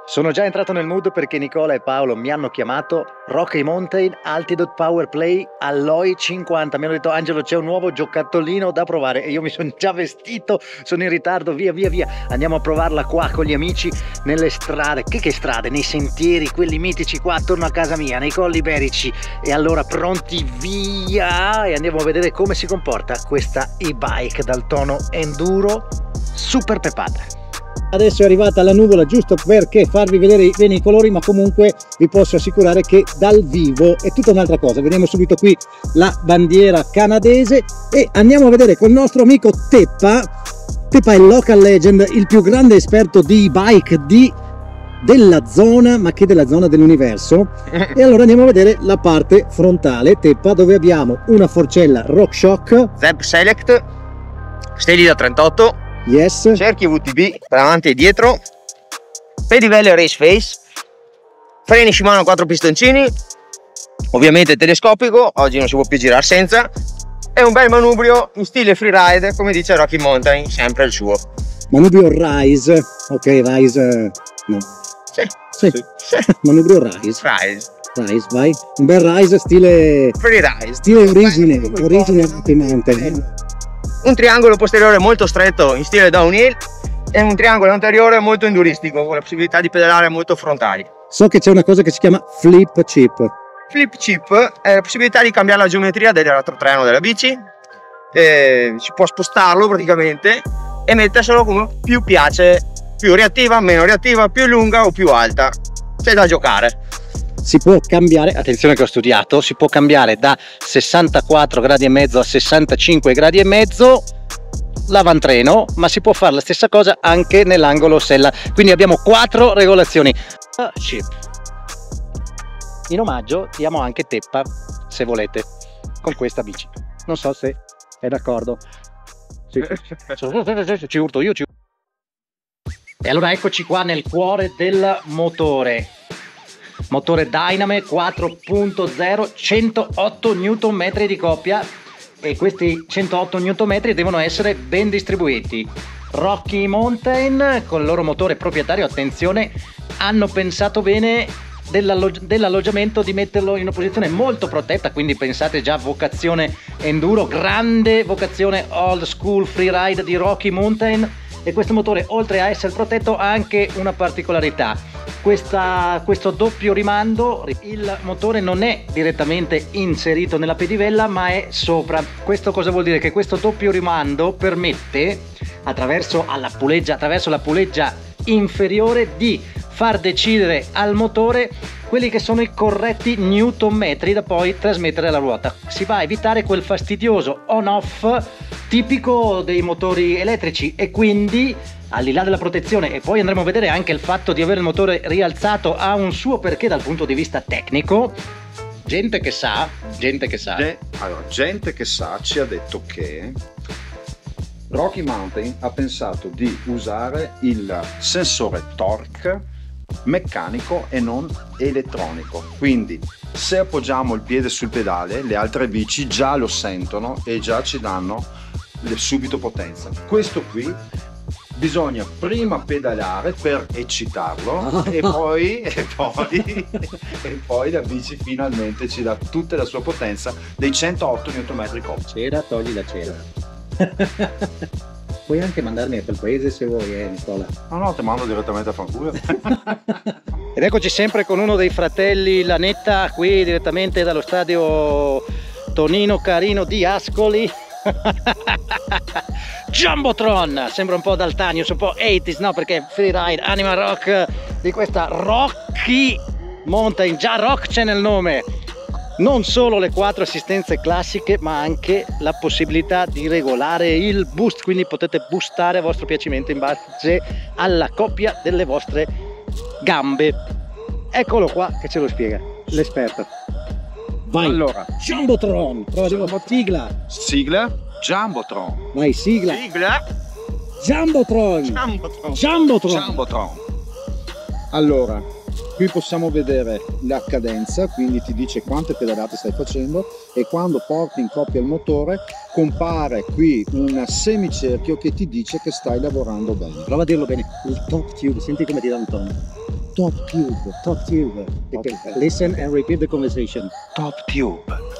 Sono già entrato nel mood perché Nicola e Paolo mi hanno chiamato Rocky Mountain Altitude Power Play Alloy 50. Mi hanno detto: Angelo, c'è un nuovo giocattolino da provare, e io mi sono già vestito, sono in ritardo, via. Andiamo a provarla qua con gli amici nelle strade. Che strade? Nei sentieri, quelli mitici qua attorno a casa mia, nei Colli Iberici. E allora pronti, via! E andiamo a vedere come si comporta questa e-bike dal tono enduro super pepata. Adesso è arrivata la nuvola giusto perché farvi vedere bene i colori, ma comunque vi posso assicurare che dal vivo è tutta un'altra cosa. Vediamo subito qui la bandiera canadese e andiamo a vedere col nostro amico Teppa. Teppa è il local legend, il più grande esperto di bike della zona, ma che della zona dell'universo. E allora andiamo a vedere la parte frontale, Teppa, dove abbiamo una forcella RockShox Zeb Select, steli da 38. Yes. Cerchi VTB per avanti e dietro, pedivelle race face, freni Shimano 4 pistoncini, ovviamente telescopico, oggi non si può più girare senza, e un bel manubrio in stile freeride, come dice Rocky Mountain, sempre il suo. Manubrio Rise, ok, Rise, no. Sì. Manubrio Rise, vai, un bel Rise stile freeride, stile origine Rocky Mountain. Un triangolo posteriore molto stretto in stile downhill e un triangolo anteriore molto enduristico, con la possibilità di pedalare molto frontali. So che c'è una cosa che si chiama flip chip. Flip chip è la possibilità di cambiare la geometria del retrotreno della bici, si può spostarlo praticamente e metterselo come più piace, più reattiva, meno reattiva, più lunga o più alta, c'è da giocare. Si può cambiare, attenzione che ho studiato, si può cambiare da 64 gradi e mezzo a 65 gradi e mezzo l'avantreno, ma si può fare la stessa cosa anche nell'angolo sella. Quindi abbiamo 4 regolazioni. In omaggio diamo anche Teppa, se volete, con questa bici. Non so se è d'accordo. Ci urto io. E allora eccoci qua nel cuore del motore. Motore Dyname 4.0, 108 Nm di coppia, e questi 108 Nm devono essere ben distribuiti. Rocky Mountain, con il loro motore proprietario, attenzione, hanno pensato bene dell'alloggiamento di metterlo in una posizione molto protetta, quindi pensate già vocazione enduro, grande vocazione old school freeride di Rocky Mountain. E questo motore, oltre a essere protetto, ha anche una particolarità. Questo doppio rimando, il motore non è direttamente inserito nella pedivella ma è sopra. Questo cosa vuol dire? Che questo doppio rimando permette, attraverso la puleggia inferiore, di far decidere al motore quelli che sono i corretti newtonmetri da poi trasmettere alla ruota. Si va a evitare quel fastidioso on-off tipico dei motori elettrici, e quindi, al di là della protezione, e poi andremo a vedere anche il fatto di avere il motore rialzato, ha un suo perché dal punto di vista tecnico. Gente che sa ci ha detto che Rocky Mountain ha pensato di usare il sensore torque meccanico e non elettronico, quindi se appoggiamo il piede sul pedale le altre bici già lo sentono e già ci danno subito potenza. Questo qui bisogna prima pedalare per eccitarlo e poi la bici finalmente ci dà tutta la sua potenza dei 108 Nm coppia. Cera, togli la cera. Puoi anche mandarmi a quel paese se vuoi, Nicola. No, ti mando direttamente a fanculo. Ed eccoci sempre con uno dei fratelli Lanetta, qui direttamente dallo stadio Tonino Carino di Ascoli. Jumbotron, sembra un po' Daltanius, un po' 80s, no? Perché freeride, anima rock di questa Rocky Mountain, già rock c'è nel nome. Non solo le 4 assistenze classiche, ma anche la possibilità di regolare il boost, quindi potete boostare a vostro piacimento in base alla coppia delle vostre gambe. Eccolo qua che ce lo spiega l'esperto. Vai. Allora, Jumbotron, sigla Jumbotron. Vai, sigla Jumbotron. Allora, qui possiamo vedere la cadenza, quindi ti dice quante pedalate stai facendo, e quando porti in coppia il motore compare qui un semicerchio che ti dice che stai lavorando bene. Prova a dirlo bene. Il top tube, senti come ti dà un tono. Top tube. Top tube. Okay. Listen and repeat the conversation. Top tube.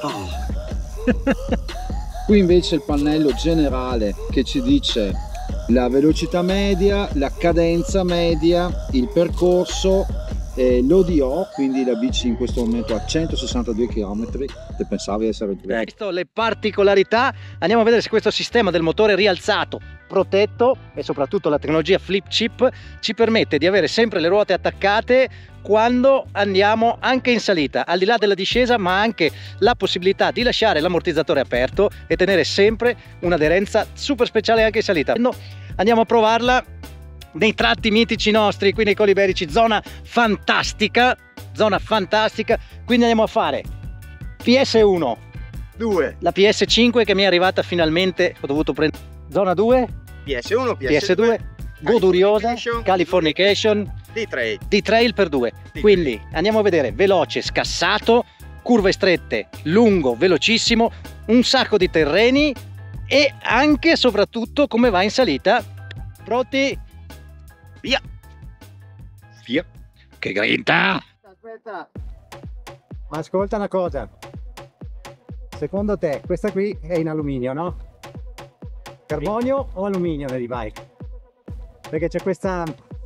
Qui invece il pannello generale che ci dice la velocità media, la cadenza media, il percorso, l'ODO, quindi la bici in questo momento a 162 km, te pensavi essere tu. Visto le particolarità, andiamo a vedere se questo sistema del motore rialzato, protetto e soprattutto la tecnologia flip chip ci permette di avere sempre le ruote attaccate quando andiamo anche in salita, al di là della discesa, ma anche la possibilità di lasciare l'ammortizzatore aperto e tenere sempre un'aderenza super speciale anche in salita. Andiamo a provarla nei tratti mitici nostri qui nei Colli Iberici, zona fantastica, quindi andiamo a fare PS1, 2, la PS5 che mi è arrivata finalmente, ho dovuto prendere zona 2, PS1, PS2, goduriosa, Californication, D-Trail per 2, quindi andiamo a vedere veloce, scassato, curve strette, lungo, velocissimo, un sacco di terreni e anche e soprattutto come va in salita. Pronti? Via! via. Che grinta! Aspetta, ma ascolta una cosa, secondo te questa qui è in alluminio, no? Carbonio o alluminio nell'e-bike? Perché c'è questa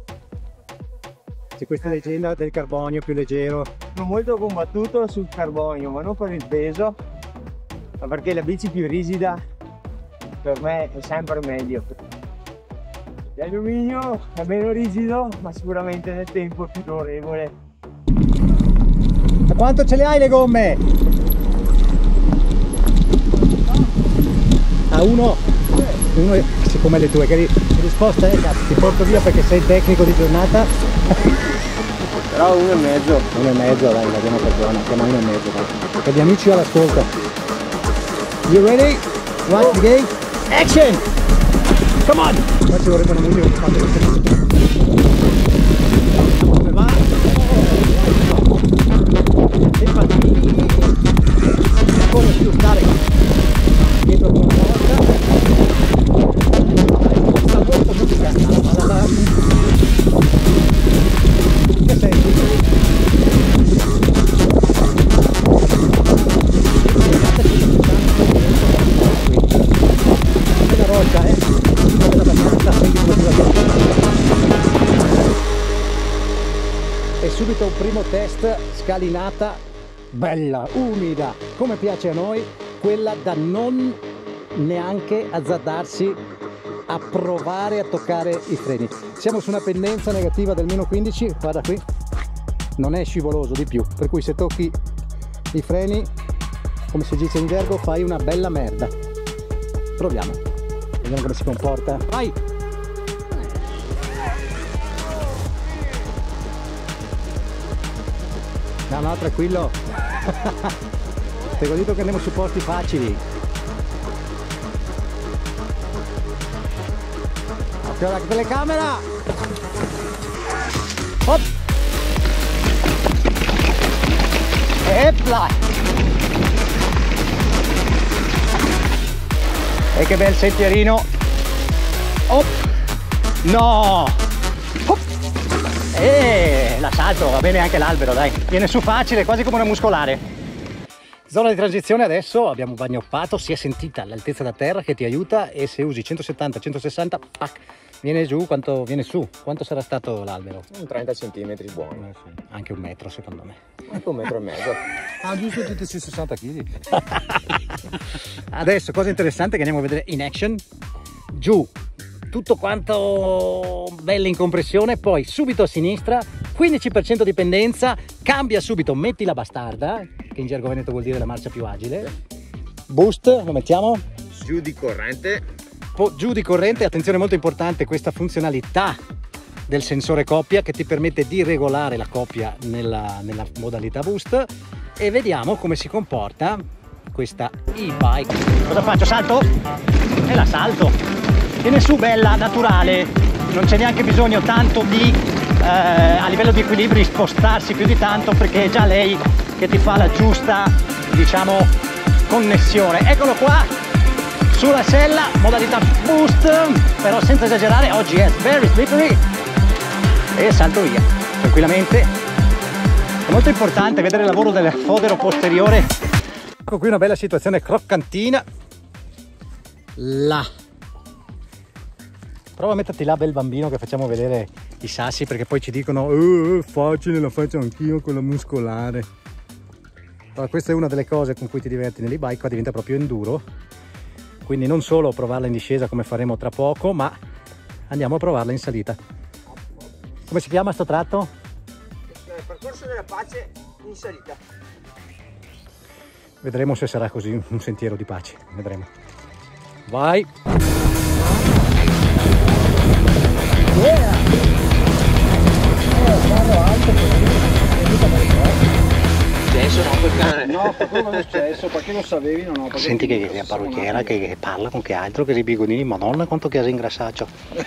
leggenda del carbonio più leggero. Sono molto combattuto sul carbonio, ma non per il peso, ma perché la bici più rigida per me è sempre meglio. L'alluminio è meno rigido, ma sicuramente nel tempo è più durevole. A quanto ce le hai le gomme? A uno siccome le tue, che risposta è? Cazzo, ti porto via perché sei il tecnico di giornata. Però 1,5. 1,5, dai, la diamo per buona, siamo a 1,5, dai. Per gli amici all'ascolto. You ready? One, again, action! Come on! Qua ci vorrebbe una musica che fa come va? E fatti come più stare dietro con una volta. Sta molto musica, che senti? È la roccia, e subito un primo test, scalinata bella, umida, come piace a noi, quella da non neanche azzardarsi a provare a toccare i freni. Siamo su una pendenza negativa del meno 15, guarda qui, non è scivoloso di più, per cui se tocchi i freni, come si dice in gergo, fai una bella merda. Proviamo, vediamo come si comporta. Vai! No, no, tranquillo. Ti ho detto che andiamo su posti facili. Occhio alla telecamera. Hop. Epla. E che bel sentierino. Hop. No. Hop. L'assalto, va bene anche l'albero, dai. Viene su facile, quasi come una muscolare. Zona di transizione adesso, abbiamo bagnoppato, si è sentita l'altezza da terra che ti aiuta e se usi 170-160, pac, viene giù, quanto viene su? Quanto sarà stato l'albero? Un 30 cm buono. Sì. Anche 1 metro secondo me. Anche 1,5 metri. Ah, giusto, tutti sui 60 kg. Adesso, cosa interessante che andiamo a vedere in action. Giù, tutto quanto bello in compressione, poi subito a sinistra, 15% di pendenza, cambia subito, metti la bastarda, che in gergo veneto vuol dire la marcia più agile. Boost, lo mettiamo? Giù di corrente. Giù di corrente, attenzione molto importante questa funzionalità del sensore coppia che ti permette di regolare la coppia nella modalità boost e vediamo come si comporta questa e-bike. Cosa faccio? Salto? E la salto. Viene su bella, naturale, non c'è neanche bisogno tanto di a livello di equilibri spostarsi più di tanto perché è già lei che ti fa la giusta, diciamo, connessione. Eccolo qua sulla sella, modalità boost, però senza esagerare, oggi è very slippery e salto via. tranquillamente. È molto importante vedere il lavoro del fodero posteriore. Ecco qui una bella situazione croccantina. Là. Prova a metterti là, bel bambino, che facciamo vedere i sassi, perché poi ci dicono è facile, la faccio anch'io con la muscolare. Allora, questa è una delle cose con cui ti diverti nell'e-bike, qua diventa proprio enduro. Quindi non solo provarla in discesa come faremo tra poco, ma andiamo a provarla in salita. Come si chiama sto tratto? Il percorso della pace in salita. Vedremo se sarà così un sentiero di pace, vedremo. Vai! Adesso no, quel cane. No, proprio non è successo, perché lo sapevi o no? Senti che la parrucchiera che parla con che altro, che i bigodini, madonna quanto che hai ingrassato.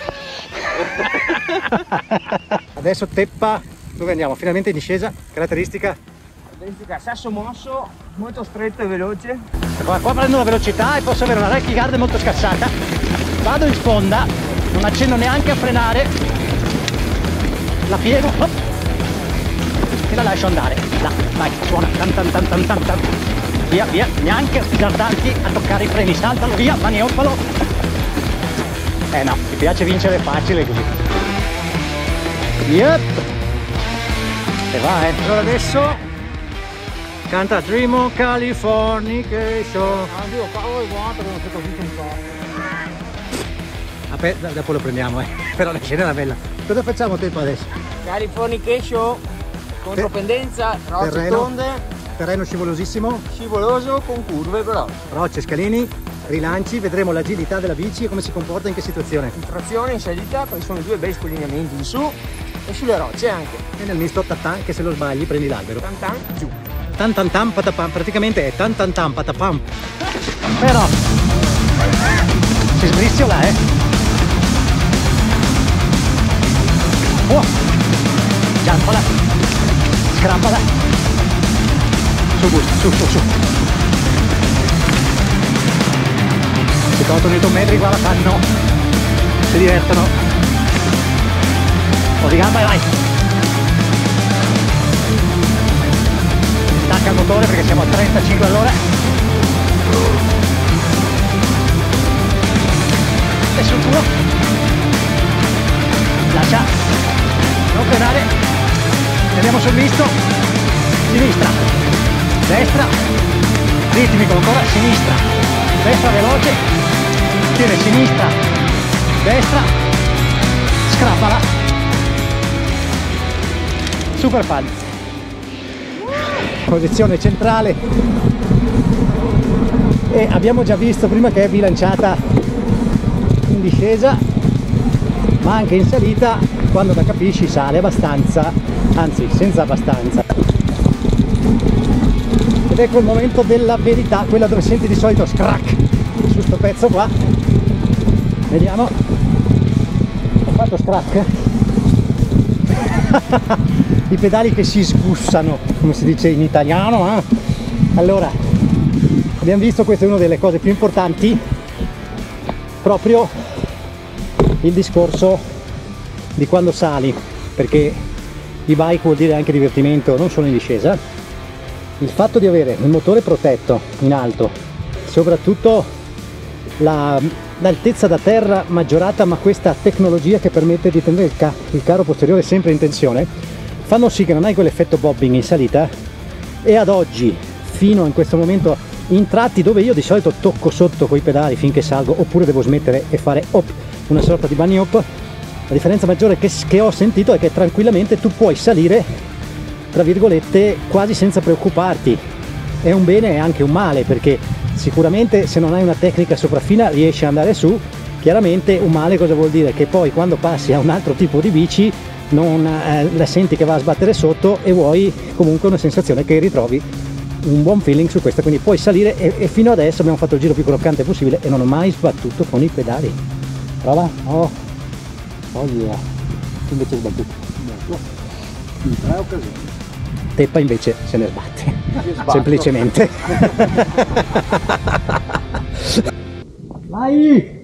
Adesso Teppa, dove andiamo? Finalmente in discesa, caratteristica? Caratteristica sasso mosso, molto stretto e veloce. Qua prendo la velocità e posso avere una rack guard molto scassata. Vado in sponda, non accenno neanche a frenare, la piego, hop, e la lascio andare. Là, vai, suona, tan tan tan tan tan tan. Via, via, neanche azzardarti a toccare i freni, saltalo via, manioppalo. No, ti piace vincere facile così. Yep. E va, Allora adesso canta Dream of Californication. Oddio, cavolo di guanto che non si così un po'. Aspetta, dopo lo prendiamo, però la scena era bella. Cosa facciamo Teppa adesso? Californication, contropendenza, rocce Terreno. tonde, Terreno scivolosissimo, scivoloso con curve però. rocce, scalini, rilanci, vedremo l'agilità della bici e come si comporta in che situazione. In trazione, in salita, perché sono due bei scollinamenti in su e sulle rocce anche. E nel misto tatan, che se lo sbagli prendi l'albero. Tan tan, giù. Tan tan tan patapam, praticamente è tan tan tan patapam. Però si sbriciola, Oh! Giampola, scrappala. Su, su. Si 8 Nm qua la fanno, si divertono. O di gamba e vai. Stacca il motore perché siamo a 35 all'ora. E sul tuo. Lascia. Non frenare. Andiamo sul misto. Sinistra. Destra. Ritmico ancora. Sinistra. Destra veloce. Tira sinistra. Destra. Scrappala. Super fan. Posizione centrale. E abbiamo già visto prima che è bilanciata in discesa, ma anche in salita, quando la capisci sale abbastanza, anzi senza abbastanza. Ed ecco il momento della verità, quella dove senti di solito scrack su sto pezzo qua. Vediamo. Ho fatto scrack. I pedali che si sgussano, come si dice in italiano. Allora, abbiamo visto, questa è una delle cose più importanti, proprio il discorso di quando sali, perché e-bike vuol dire anche divertimento, non solo in discesa. Il fatto di avere il motore protetto in alto, soprattutto l'altezza da terra maggiorata, ma questa tecnologia che permette di tenere il caro posteriore sempre in tensione, fanno sì che non hai quell'effetto bobbing in salita. E ad oggi, fino in questo momento, in tratti dove io di solito tocco sotto coi pedali finché salgo, oppure devo smettere e fare una sorta di bunny hop, la differenza maggiore che ho sentito è che tranquillamente tu puoi salire, tra virgolette, quasi senza preoccuparti. È un bene e anche un male, perché sicuramente se non hai una tecnica sopraffina riesci ad andare su. Chiaramente un male cosa vuol dire? Che poi quando passi a un altro tipo di bici non la senti che va a sbattere sotto e vuoi comunque una sensazione che ritrovi un buon feeling su questa, quindi puoi salire e fino adesso abbiamo fatto il giro più croccante possibile e non ho mai sbattuto con i pedali. Prova? Oh yeah, tu invece sbattuto in 3 occasioni. Teppa invece se ne sbatte semplicemente. Vai!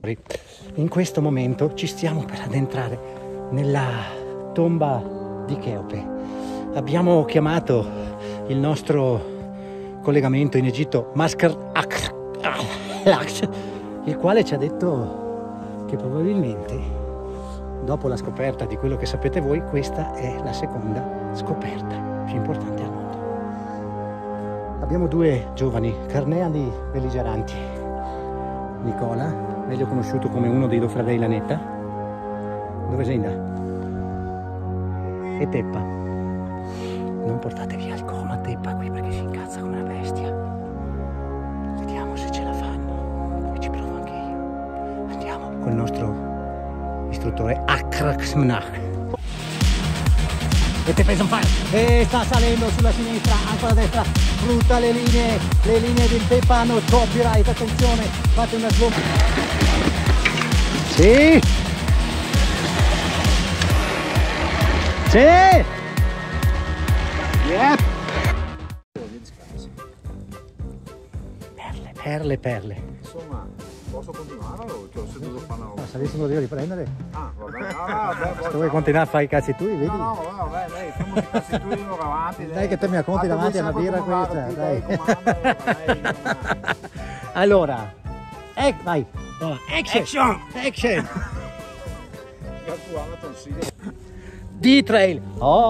Gabri. In questo momento ci stiamo per addentrare nella tomba di Cheope. Abbiamo chiamato il nostro collegamento in Egitto, Masker Lax, il quale ci ha detto che probabilmente, dopo la scoperta di quello che sapete voi, questa è la seconda scoperta più importante al mondo. Abbiamo due giovani carneadi belligeranti, Nicola, meglio conosciuto come uno dei Dofradei Lanetta. Dove sei andato? E Teppa. Non portate via il coma Teppa qui perché si incazza come una bestia. Vediamo se ce la fanno, poi ci provo anche io. Andiamo col nostro istruttore Akraxmnach. E Teppa is on fire. E sta salendo sulla sinistra, ancora a destra, sfrutta le linee del Teppa hanno copyright, attenzione, fate una slow. Sì! Sì! Yep! Perle. Insomma, posso continuare o se devo fare una... Se avessimo devo riprendere. Ah, va bene. Se vuoi continuare a fare i cazzi tu, vedi? No, vabbè, dai, facciamo i cazzi tu avanti. Dai che te mi racconti davanti a una birra questa, dai. Allora, vai. Action! D-Trail.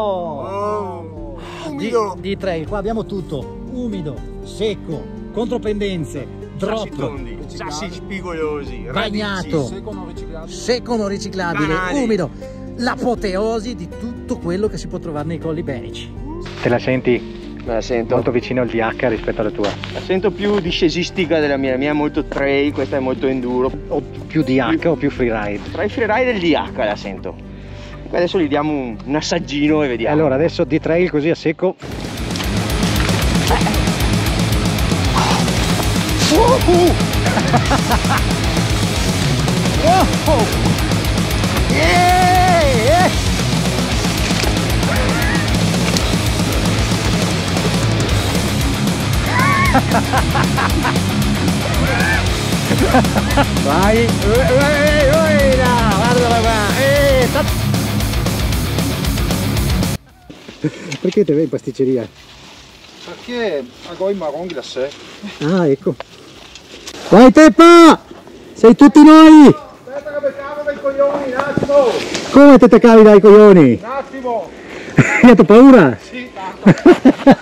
Umido. D-Trail, qua abbiamo tutto. Umido, secco, contropendenze, drop, sassi spigolosi, bagnato, secco non riciclabile, banali, umido. L'apoteosi di tutto quello che si può trovare nei colli iberici. Te la senti Me la sento. molto vicino al DH rispetto alla tua? La sento più discesistica della mia è molto trail, questa è molto enduro. O più DH o più freeride? Tra i freeride e il DH la sento. Adesso gli diamo un assaggino e vediamo. Allora adesso D-Trail così a secco. Vai! Perché te vai in pasticceria? Perché agora i marroni da sé. Ah, ecco. Vai Teppa! Sei tutti noi! Aspetta che mi cavo dai coglioni, un attimo! Come te cavi dai coglioni? Un attimo! Hai dato paura? Sì, tanto!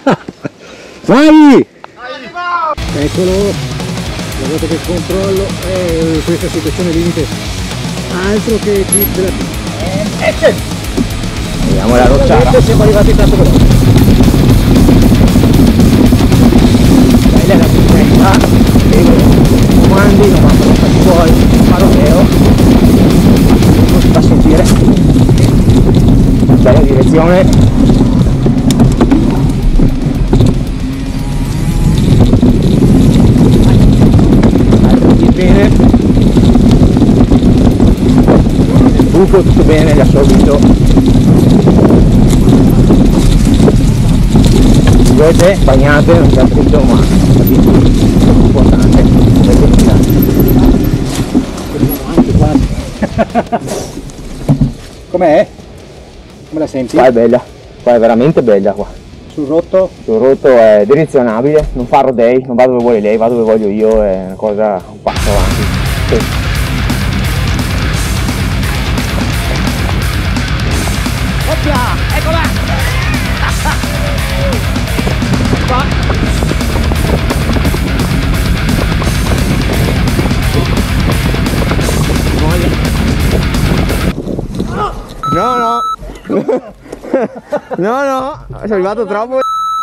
Vai! Arriva! Eccolo! Guardate che controllo, questa situazione limite, altro che clip della... Vediamo la rocciata. Siamo arrivati tanto veloci. Dai, lei la bicicletta, comandi, non vanno fatti fuori, paroleo, non si fa sentire. Bella direzione. Bene, Il buco tutto bene, gli ha assorbito. Vedete, bagnate, non c'è fritto, ma è importante. com'è? Come la senti? Qua è bella, qua è veramente bella qua. Sul rotto? Sul rotto è direzionabile, non fa rodei, non va dove vuole lei, va dove voglio io, è una cosa, un passo avanti. Sì. Oppia, eccola! No, no, sono arrivato troppo.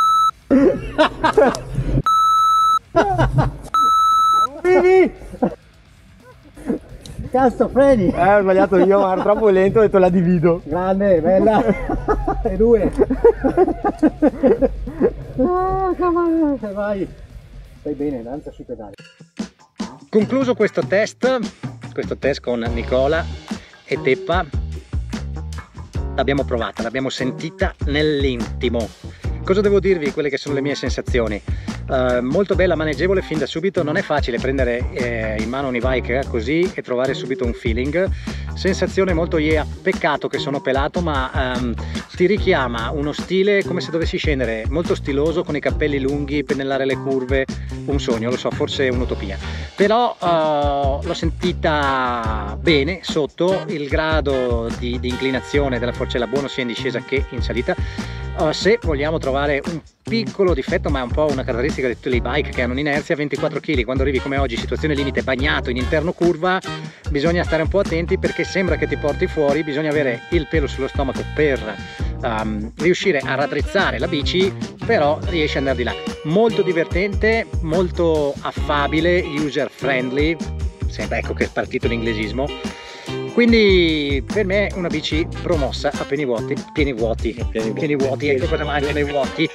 Cazzo, freni! Ho sbagliato io, ma ero troppo lento, ho detto la divido. Grande, bella! E due! Vai! Stai bene, danza sui pedali. Concluso questo test con Nicola e Teppa, l'abbiamo provata, l'abbiamo sentita nell'intimo. Cosa devo dirvi? Quelle che sono le mie sensazioni. molto bella, maneggevole fin da subito. Non è facile prendere in mano un e-bike così e trovare subito un feeling. Sensazione molto yeah, peccato che sono pelato, ma ti richiama uno stile come se dovessi scendere, molto stiloso, con i capelli lunghi, pennellare le curve. Un sogno, lo so, forse è un'utopia, però l'ho sentita bene sotto. Il grado di inclinazione della forcella buono sia in discesa che in salita. Se vogliamo trovare un piccolo difetto, ma è un po' una caratteristica di tutte le bike che hanno un'inerzia, 24 kg, quando arrivi come oggi, situazione limite, bagnato in interno curva, bisogna stare un po' attenti, perché sembra che ti porti fuori. Bisogna avere il pelo sullo stomaco per riuscire a raddrizzare la bici, però riesci ad andare di là. Molto divertente, molto affabile, user friendly, sempre, ecco che è partito l'inglesismo. Quindi per me è una bici promossa a pieni vuoti, ecco cosa mangiano i vuoti.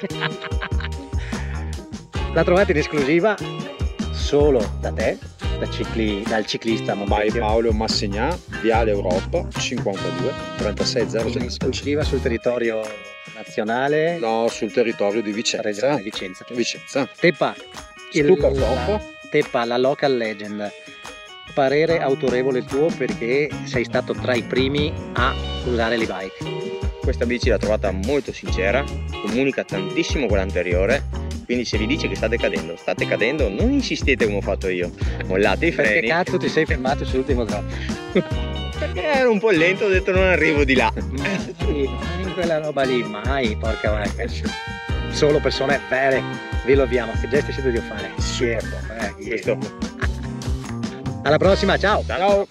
La trovate in esclusiva solo da te, dal ciclista by Paolo Massegnà, Viale Europa 52 3600. In esclusiva sul territorio nazionale? No, sul territorio di Vicenza. Vicenza. Teppa, Teppa, la local legend. Parere autorevole tuo, perché sei stato tra i primi a usare l'e-bike. Questa bici l'ho trovata molto sincera, comunica tantissimo quella anteriore, quindi se vi dice che state cadendo, non insistete come ho fatto io, mollate i freni. Perché cazzo ti sei fermato sull'ultimo drop? Perché ero un po' lento, ho detto non arrivo di là. In quella roba lì mai, porca vacca. Solo persone vere vi lo abbiamo. Che gesti siete di fare? Certo, alla prossima, ciao! Ciao!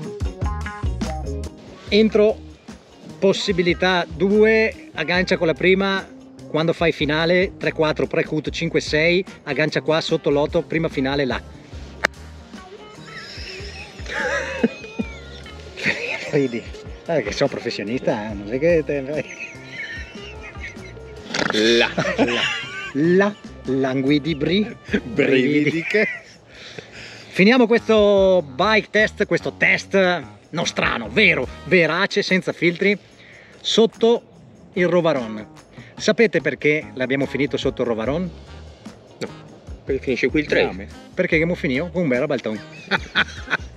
Entro possibilità 2, aggancia con la prima, quando fai finale 3-4, pre-cut 5-6, aggancia qua sotto l'otto, prima finale là. Ridi, che sono professionista, non è che te... Languidi brividi. Finiamo questo bike test, questo test nostrano, vero, verace, senza filtri, sotto il Rovaron. Sapete perché l'abbiamo finito sotto il Rovaron? No, perché finisce qui il trail. Perché abbiamo finito con un bel baltone.